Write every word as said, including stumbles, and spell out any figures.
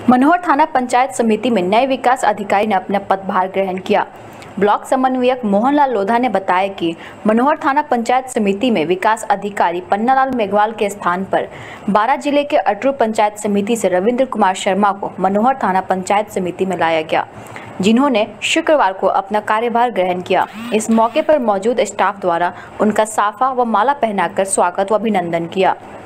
मनोहर थाना पंचायत समिति में नए विकास अधिकारी ने अपना पदभार ग्रहण किया। ब्लॉक समन्वयक मोहनलाल लोधा ने बताया कि मनोहर थाना पंचायत समिति में विकास अधिकारी पन्नालाल मेघवाल के स्थान पर बारां जिले के अटरू पंचायत समिति से रविंद्र कुमार शर्मा को मनोहर थाना पंचायत समिति में लाया गया, जिन्होंने शुक्रवार को अपना कार्यभार ग्रहण किया। इस मौके पर मौजूद स्टाफ द्वारा उनका साफा व माला पहनाकर स्वागत व अभिनंदन किया।